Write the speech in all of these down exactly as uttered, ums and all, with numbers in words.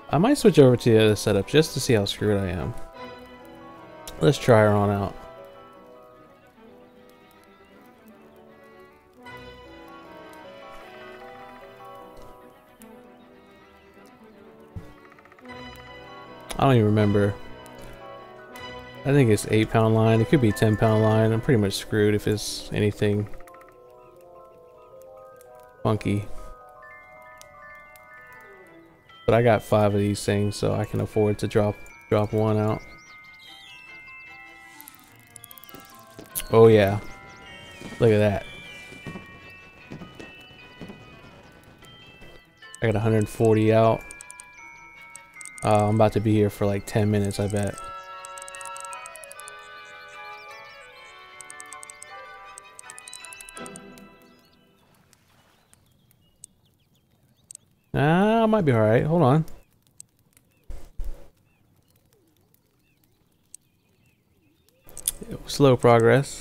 I might switch over to the other setup just to see how screwed I am. Let's try her on out. I don't even remember. I think it's eight pound line. It could be ten pound line. I'm pretty much screwed if it's anything funky. But I got five of these things, so I can afford to drop drop one out. Oh yeah. Look at that. I got one hundred forty out. Uh, I'm about to be here for like ten minutes, I bet. Ah, I might be alright. Hold on. Slow progress.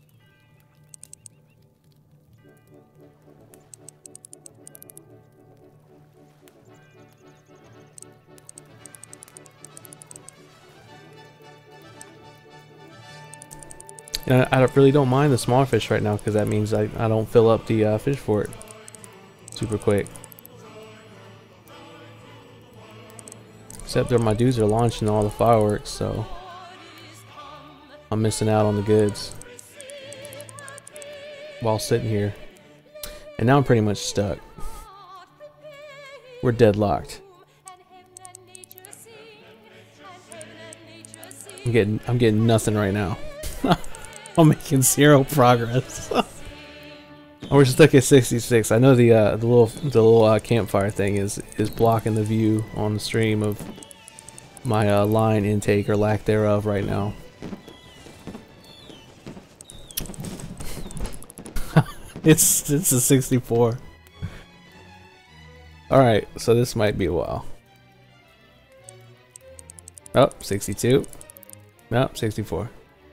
And I, I really don't mind the smaller fish right now because that means I, I don't fill up the uh, fish fort super quick. Except that my dudes are launching all the fireworks, so I'm missing out on the goods while sitting here. And now I'm pretty much stuck. We're deadlocked. I'm getting I'm getting nothing right now. I'm making zero progress. We're stuck at sixty-six. I know the uh, the little the little uh, campfire thing is is blocking the view on the stream of my uh, line intake or lack thereof right now. it's it's a sixty-four. All right, so this might be a while. Oh, sixty-two. Nope, sixty-four.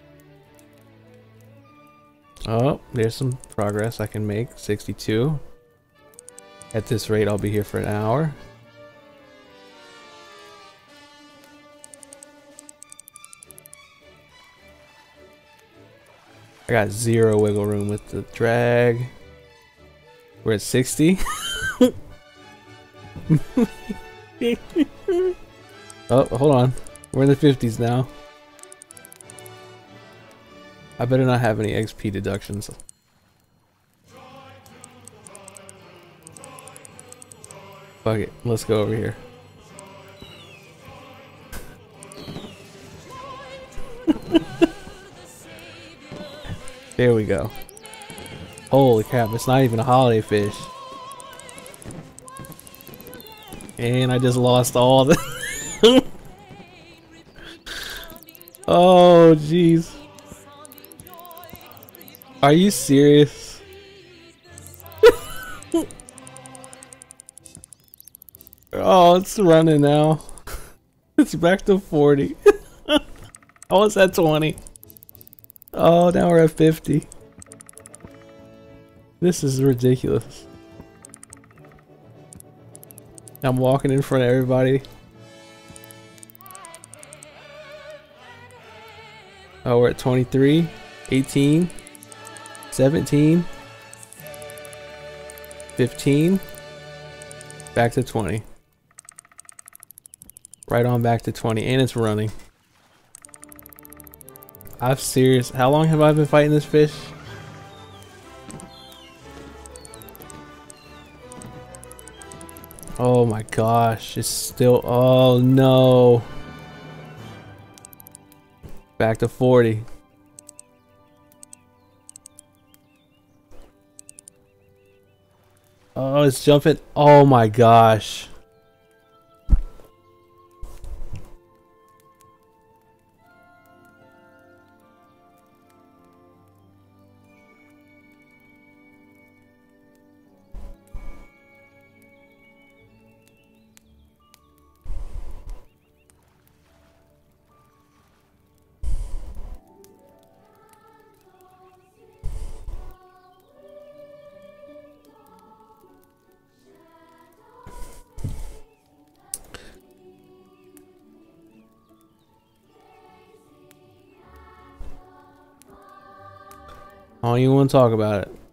Oh, there's some progress I can make. sixty-two. At this rate, I'll be here for an hour. I got zero wiggle room with the drag. We're at sixty. Oh, hold on. We're in the fifties now. I better not have any X P deductions. Fuck it, let's go over here. There we go. Holy crap, it's not even a holiday fish. And I just lost all the... Oh, jeez. Are you serious? Oh, it's running now. It's back to forty. I was at twenty. Oh, now we're at fifty. This is ridiculous. I'm walking in front of everybody. Oh, we're at twenty-three, eighteen, seventeen, fifteen, back to twenty. Right on back to twenty, and it's running. I'm serious. How long have I been fighting this fish? Oh my gosh, it's still, oh no. Back to forty. Oh, it's jumping. Oh my gosh. I don't even want to talk about it.